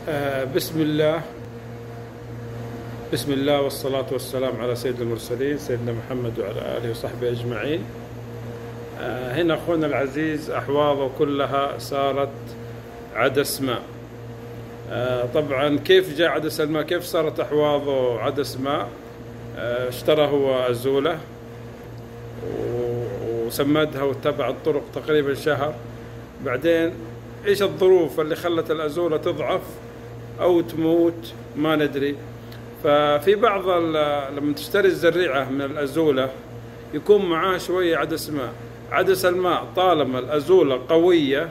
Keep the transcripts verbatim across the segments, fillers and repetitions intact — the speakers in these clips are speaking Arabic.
آه بسم الله بسم الله والصلاة والسلام على سيد المرسلين سيدنا محمد وعلى آله وصحبه أجمعين. آه هنا أخونا العزيز أحواضه كلها صارت عدس ماء. آه طبعا كيف جاء عدس الماء؟ كيف صارت أحواضه عدس ماء؟ آه اشترى هو أزولة وسمدها واتبع الطرق تقريبا شهر. بعدين ايش الظروف اللي خلت الأزولة تضعف أو تموت ما ندري. ففي بعض لما تشتري الزريعة من الأزولة يكون معاه شوية عدس ماء. عدس الماء طالما الأزولة قوية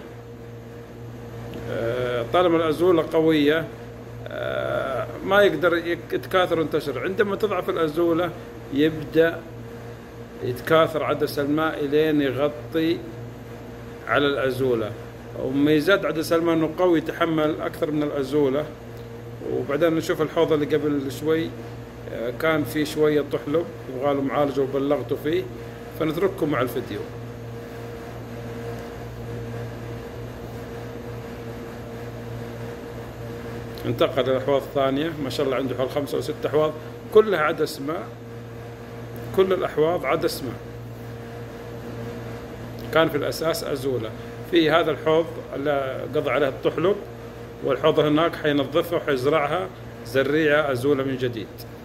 طالما الأزولة قوية ما يقدر يتكاثر وينتشر. عندما تضعف الأزولة يبدأ يتكاثر عدس الماء إلين يغطي على الأزولة. وميزات عدس الماء أنه قوي يتحمل أكثر من الأزولة. وبعدين نشوف الحوض اللي قبل شوي كان فيه شوية طحلب يبغاله معالجة وبلغته فيه، فنترككم مع الفيديو. انتقل للأحواض الثانية، ما شاء الله عنده حوالي خمسة أو ست أحواض كلها عدس ماء، كل الأحواض عدس ماء. كان في الأساس أزولة. في هذا الحوض اللي قضى عليه الطحلب، والحوض هناك حينظفها وحيزرعها زريعة أزولة من جديد.